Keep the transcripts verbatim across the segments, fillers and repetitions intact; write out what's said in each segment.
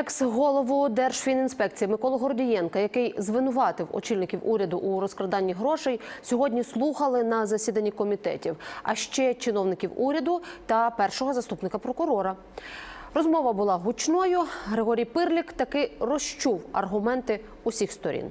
Екс-голову Держфінінспекції Миколу Гордієнка, який звинуватив очільників уряду у розкраданні грошей, сьогодні слухали на засіданні комітетів, а ще чиновників уряду та першого заступника прокурора. Розмова була гучною. Григорій Пирлік таки розчув аргументи усіх сторін.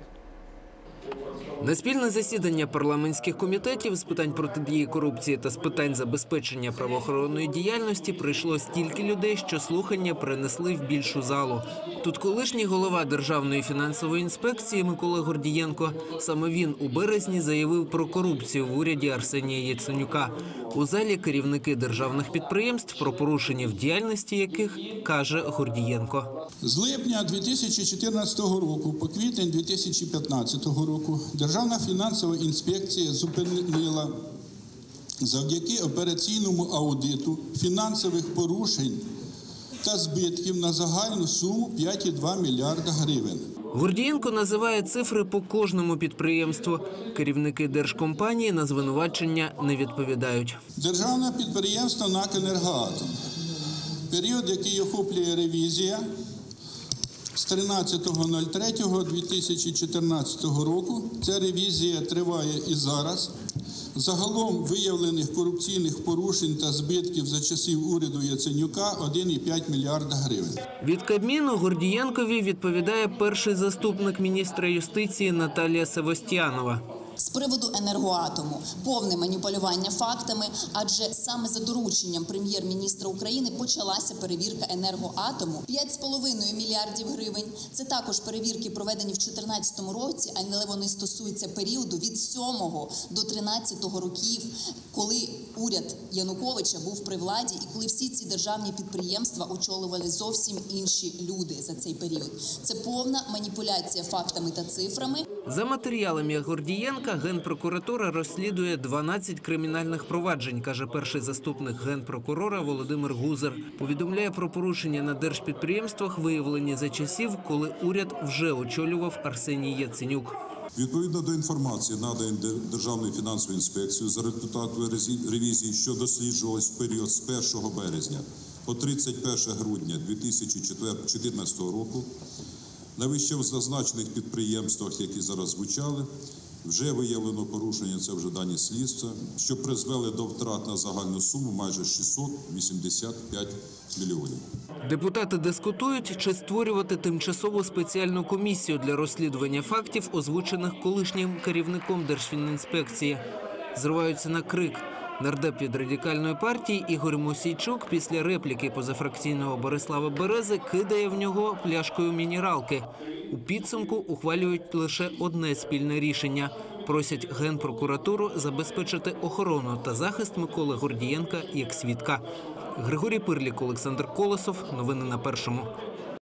На спільне засідання парламентських комітетів з питань протидії корупції та з питань забезпечення правоохоронної діяльності прийшло стільки людей, що слухання перенесли в більшу залу. Тут колишній голова Державної фінансової інспекції Микола Гордієнко. Саме він у березні заявив про корупцію в уряді Арсенія Яценюка. У залі керівники державних підприємств, про порушення в діяльності яких каже Гордієнко. З липня дві тисячі чотирнадцятого року по квітень дві тисячі п'ятнадцятого року Державна фінансова інспекція зупинила завдяки операційному аудиту фінансових порушень та збитків на загальну суму п'ять цілих два мільярда гривень. Гордієнко називає цифри по кожному підприємству. Керівники держкомпанії на звинувачення не відповідають. Державне підприємство НАК «Енергоатом». Період, який охоплює ревізія, з тринадцятого третього дві тисячі чотирнадцятого року. Ця ревізія триває і зараз. Загалом виявлених корупційних порушень та збитків за часів уряду Яценюка – один цілих п'ять мільярда гривень. Від Кабміну Гордієнкові відповідає перший заступник міністра юстиції Наталія Севостьянова. З приводу «Енергоатому» повне маніпулювання фактами, адже саме за дорученням прем'єр-міністра України почалася перевірка «Енергоатому». п'ять з половиною мільярдів гривень – це також перевірки, проведені в дві тисячі чотирнадцятому році, але вони стосуються періоду від сьомого до тринадцятого років, коли уряд Януковича був при владі і коли всі ці державні підприємства очолювали зовсім інші люди за цей період. Це повна маніпуляція фактами та цифрами. За матеріалами Гордієнка, Генпрокуратура розслідує дванадцять кримінальних проваджень, каже перший заступник Генпрокурора Володимир Гузар. Повідомляє про порушення на держпідприємствах, виявлені за часів, коли уряд вже очолював Арсеній Яценюк. Відповідно до інформації, наданої Державною фінансовою інспекцією за результатами ревізії, що досліджувалась в період з першого березня по тридцять перше грудня дві тисячі чотирнадцятого року, на вищезазначених підприємствах, які зараз звучали, вже виявлено порушення, це вже дані слідства, що призвели до втрат на загальну суму майже шістсот вісімдесят п'ять мільйонів. Депутати дискутують, чи створювати тимчасову спеціальну комісію для розслідування фактів, озвучених колишнім керівником Держфінінспекції. Зриваються на крик. Нардеп від Радикальної партії Ігор Мосійчук після репліки позафракційного Борислава Берези кидає в нього пляшкою мінералки. У підсумку ухвалюють лише одне спільне рішення – просять Генпрокуратуру забезпечити охорону та захист Миколи Гордієнка як свідка. Григорій Пирлік, Олександр Колосов. Новини на Першому.